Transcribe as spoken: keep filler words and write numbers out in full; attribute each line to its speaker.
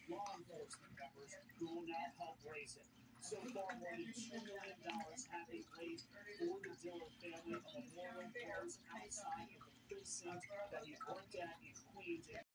Speaker 1: law enforcement members who will now help raise him. So far, more than two million dollars have been raised for the Dillard family. A memorial grows outside of the precinct that he worked at in Queens.